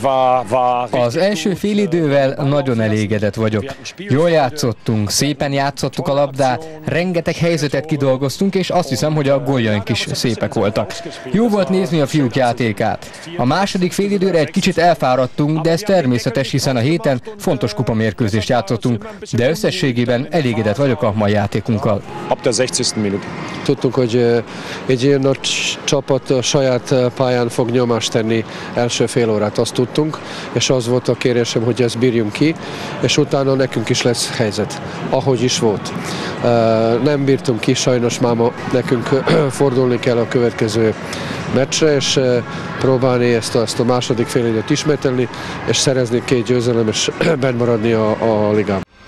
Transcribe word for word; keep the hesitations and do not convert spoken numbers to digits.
Az első félidővel nagyon elégedett vagyok. Jól játszottunk, szépen játszottuk a labdát, rengeteg helyzetet kidolgoztunk, és azt hiszem, hogy a góljaink is szépek voltak. Jó volt nézni a fiúk játékát. A második félidőre egy kicsit elfáradtunk, de ez természetes, hiszen a héten fontos kupamérkőzést játszottunk, de összességében elégedett vagyok a mai játékunkkal. Tudtunk, hogy egy ilyen nagy csapat a saját pályán fog nyomást tenni első fél órát, azt tudtunk, és az volt a kérésem, hogy ezt bírjunk ki, és utána nekünk is lesz helyzet, ahogy is volt. Nem bírtunk ki, sajnos máma nekünk fordulni kell a következő meccsre, és próbálni ezt, ezt a második fél időt ismételni, és szerezni két győzelem, és benn maradni a, a ligában.